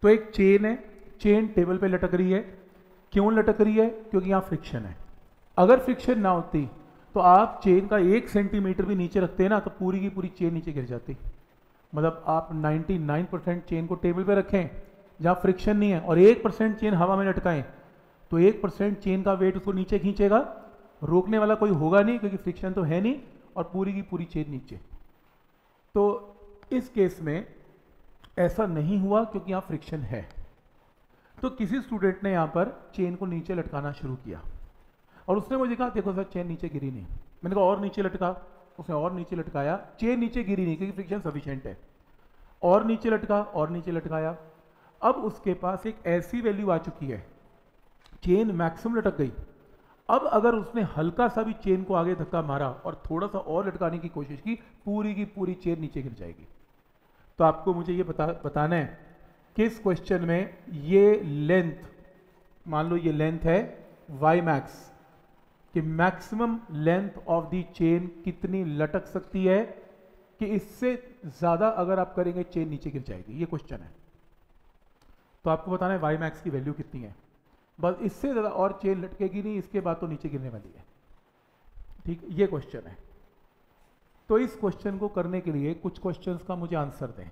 तो एक चेन है, चेन टेबल पे लटक रही है। क्यों लटक रही है? क्योंककि यहाँ फ्रिक्शन है। अगर फ्रिक्शन ना होती तो आप चेन का 1 सेंटीमीटर भी नीचे रखते हैं ना, तो पूरी की पूरी चेन नीचे गिर जाती। मतलब आप 99% चेन को टेबल पे रखें जहाँ फ्रिक्शन नहीं है, और 1% चेन हवा में लटकाएं, तो 1% चेन का वेट उसको नीचे खींचेगा। रोकने वाला कोई होगा नहीं, क्योंकि फ्रिक्शन तो है नहीं, और पूरी की पूरी चेन नीचे। तो इस केस में ऐसा नहीं हुआ, क्योंकि यहाँ फ्रिक्शन है। तो किसी स्टूडेंट ने यहाँ पर चेन को नीचे लटकाना शुरू किया, और उसने मुझे कहा देखो सर चेन नीचे गिरी नहीं। मैंने कहा और नीचे लटका। उसने और नीचे लटकाया, चेन नीचे गिरी नहीं, क्योंकि फ्रिक्शन सफिशिएंट है। और नीचे लटका, और नीचे लटकाया। अब उसके पास एक ऐसी वैल्यू आ चुकी है, चेन मैक्सिमम लटक गई। अब अगर उसने हल्का सा भी चेन को आगे धक्का मारा और थोड़ा सा और लटकाने की कोशिश की, पूरी की पूरी चेन नीचे गिर जाएगी। तो आपको मुझे ये बताना है किस क्वेश्चन में ये लेंथ, मान लो ये लेंथ है वाई मैक्स, कि maximum length of the chain कितनी लटक सकती है, कि इससे ज्यादा अगर आप करेंगे चेन नीचे गिर जाएगी। ये क्वेश्चन है। तो आपको बताना है वाई मैक्स की वैल्यू कितनी है। बस इससे ज़्यादा और चेन लटकेगी नहीं, इसके बाद तो नीचे गिरने वाली है। ठीक, ये क्वेश्चन है। तो इस क्वेश्चन को करने के लिए कुछ क्वेश्चंस का मुझे आंसर दें।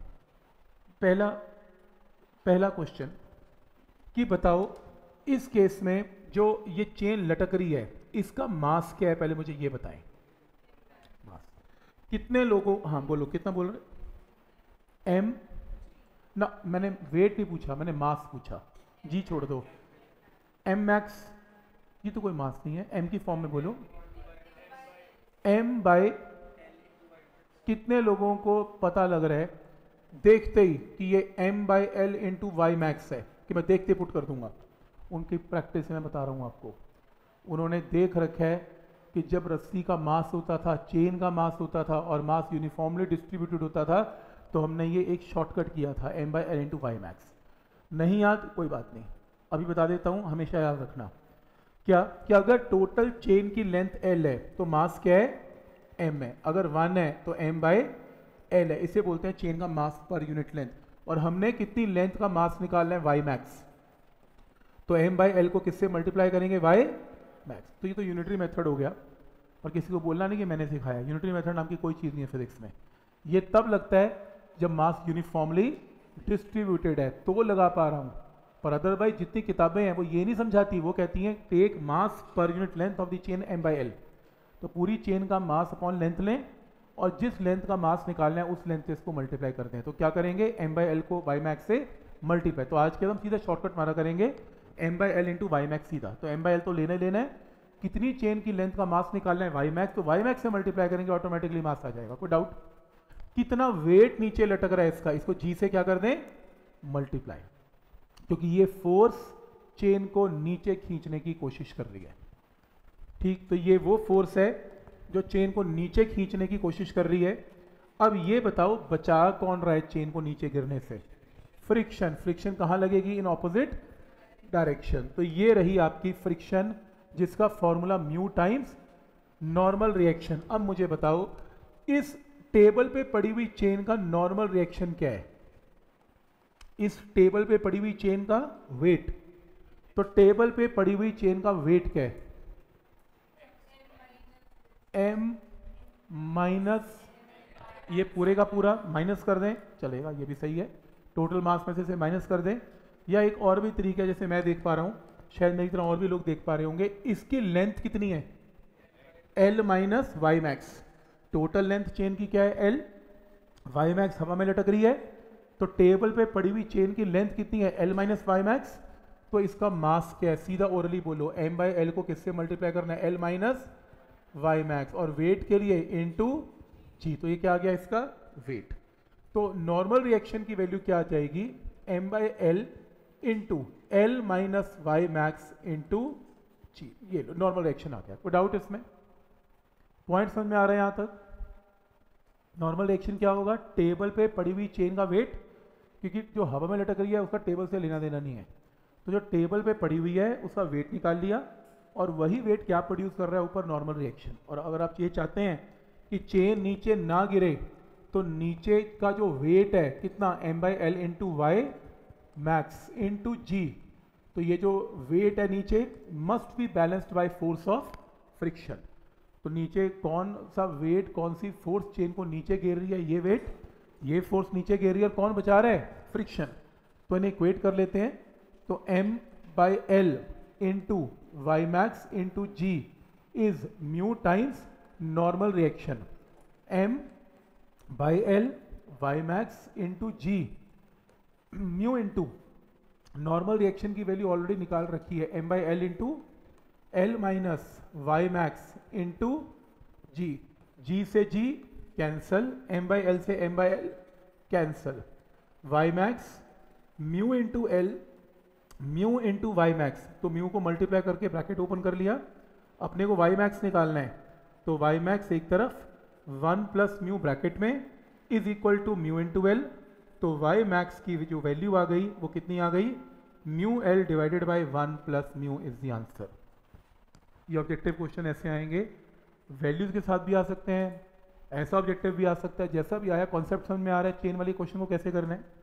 पहला क्वेश्चन कि बताओ इस केस में जो ये चेन लटक रही है, इसका मास क्या है, पहले मुझे ये बताएं। मास कितने लोगों, हाँ बोलो कितना बोल रहे? एम ना, मैंने वेट नहीं पूछा, मैंने मास पूछा। जी छोड़ दो। एम मैक्स, ये तो कोई मास नहीं है, एम की फॉर्म में बोलो। एम बाय, कितने लोगों को पता लग रहा है देखते ही कि ये M by L into Y max है, कि मैं देखते पुट कर दूंगा। उनकी प्रैक्टिस में बता रहा हूँ आपको। उन्होंने देख रखा है कि जब रस्सी का मास होता था, चेन का मास होता था, और मास यूनिफॉर्मली डिस्ट्रीब्यूटेड होता था, तो हमने ये एक शॉर्टकट किया था, M by L into Y max. नहीं याद, कोई बात नहीं, अभी बता देता हूँ, हमेशा याद रखना। क्या कि अगर टोटल चेन की लेंथ एल है तो मास क्या है? एम है। अगर 1 है तो एम बाई एल है। इसे बोलते हैं चेन का मास पर यूनिट लेंथ। और हमने कितनी लेंथ का मास निकालना है? Y max. तो एम बाई एल को किससे मल्टीप्लाई करेंगे? Y max. तो ये तो यूनिटरी मेथड हो गया, और किसी को बोलना नहीं कि मैंने सिखाया। यूनिटरी मेथड नाम की कोई चीज़ नहीं है फिजिक्स में। ये तब लगता है जब मास यूनिफॉर्मली डिस्ट्रीब्यूटेड है, तो लगा पा रहा हूँ। पर अदरवाइज जितनी किताबें हैं वो ये नहीं समझाती, वो कहती हैं take mass per unit length of the chain M by L. तो पूरी चेन का मास अपॉन लेंथ लें, और जिस लेंथ का मास निकालना है उस लेंथ से इसको मल्टीप्लाई करते हैं। तो क्या करेंगे? एम बाई एल को वाई मैक्स से मल्टीप्लाई। तो आज के हम सीधा शॉर्टकट मारा करेंगे, M by L into Y max सीधा। तो एम बाई एल तो लेना है, कितनी चेन की लेंथ का मास निकालना है? Y max. तो वाई मैक्स से मल्टीप्लाई करेंगे, ऑटोमेटिकली मास आ जाएगा। कोई डाउट? कितना वेट नीचे लटक रहा है इसका, इसको जी से क्या कर दें? मल्टीप्लाई, क्योंकि ये फोर्स चेन को नीचे खींचने की कोशिश कर रही है। ठीक, तो ये वो फोर्स है जो चेन को नीचे खींचने की कोशिश कर रही है। अब ये बताओ बचा कौन रहा है चेन को नीचे गिरने से? फ्रिक्शन। फ्रिक्शन कहाँ लगेगी? In opposite direction. तो ये रही आपकी फ्रिक्शन, जिसका formula mu times normal reaction. अब मुझे बताओ इस टेबल पे पड़ी हुई चेन का नॉर्मल रिएक्शन क्या है? इस टेबल पे पड़ी हुई चेन का वेट। तो टेबल पे पड़ी हुई चेन का वेट क्या है? एम माइनस, ये पूरे का पूरा माइनस कर दें, चलेगा, ये भी सही है। टोटल मास में से माइनस कर दें। या एक और भी तरीका है, जैसे मैं देख पा रहा हूँ, शायद मेरी तरह और भी लोग देख पा रहे होंगे। इसकी लेंथ कितनी है? L minus Y max. Total length chain की क्या है? एल। वाई मैक्स हवा में लटक रही है, तो टेबल पे पड़ी हुई चेन की लेंथ कितनी है? L minus Y max. तो इसका मास क्या है? सीधा ओरली बोलो, एम बाई एल को किससे मल्टीप्लाई करना है? L minus Y max. और वेट के लिए इनटू जी। तो ये क्या आ गया इसका? वेट। तो नॉर्मल रिएक्शन की वैल्यू क्या आ जाएगी? M by L into L minus Y max into G. ये लो, नॉर्मल रिएक्शन आ गया। कोई डाउट इसमें? पॉइंट समझ में आ रहे हैं यहां तक? नॉर्मल रिएक्शन क्या होगा? टेबल पे पड़ी हुई चेन का वेट, क्योंकि जो हवा में लटक रही है उसका टेबल से लेना देना नहीं है। तो जो टेबल पे पड़ी हुई है उसका वेट निकाल लिया, और वही वेट क्या प्रोड्यूस कर रहा है? ऊपर नॉर्मल रिएक्शन। और अगर आप ये चाहते हैं कि चेन नीचे ना गिरे, तो नीचे का जो वेट है कितना? M by L into Y max into G, तो ये जो वेट है नीचे must be balanced by force of friction. तो नीचे कौन सा वेट, कौन सी फोर्स चेन को नीचे घेर रही है, ये वेट, ये फोर्स नीचे घेर रही है, और कौन बचा रहा है, फ्रिक्शन। तो इन्हें इक्वेट कर लेते हैं। तो m by L into Y max into G is mu times normal reaction. m by L Y max into G, mu into normal reaction की वैल्यू ऑलरेडी निकाल रखी है, m by L into L minus Y max into G, G से G cancel, m by L से m by L cancel, Y max mu into L, mu into Y max, तो mu को multiply करके bracket open कर लिया, अपने को Y max निकालना है, तो वाई मैक्स एक तरफ 1 प्लस म्यू ब्रैकेट में is equal to mu into L, तो वाई मैक्स की जो वैल्यू आ गई वो कितनी आ गई, mu L divided by 1 plus mu is the answer. ये ऑब्जेक्टिव क्वेश्चन ऐसे आएंगे, वैल्यूज के साथ भी आ सकते हैं, ऐसा ऑब्जेक्टिव भी आ सकता है, जैसा भी आया कॉन्सेप्ट समझ में आ रहा है चेन वाली क्वेश्चन को कैसे करना है।